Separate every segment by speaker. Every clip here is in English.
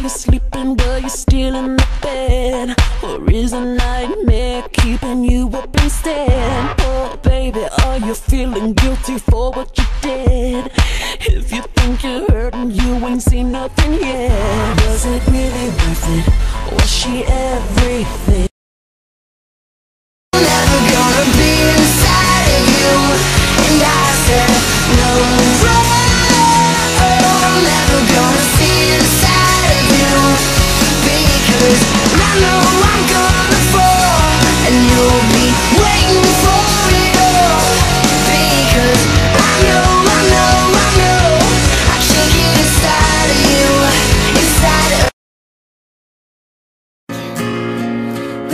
Speaker 1: you're sleeping while you're still in the bed? Or is a nightmare keeping you up instead? Oh baby, are you feeling guilty for what you did? If you think you're hurting, you ain't seen nothing yet. Was it really worth it? Was she everything?
Speaker 2: Never gonna be inside of you. And I said no. Never gonna see inside of you, because I know I'm gonna fall, and you'll be waiting for it all. Because I know I can't get inside of you, inside of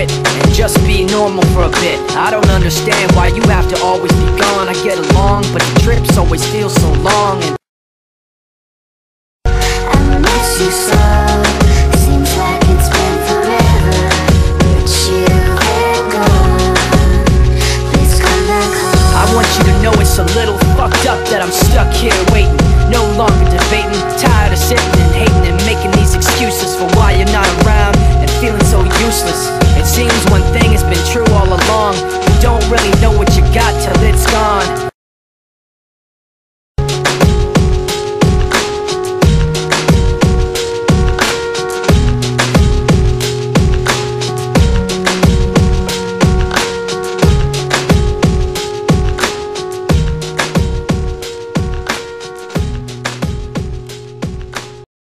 Speaker 3: quit and just be normal for a bit. I don't understand why you have to always be gone. I get along, but the trips always feel so long. And
Speaker 2: I miss you so. Seems like it's been forever, but you've been gone. Please come back home.
Speaker 3: I want you to know it's a little fucked up that I'm stuck here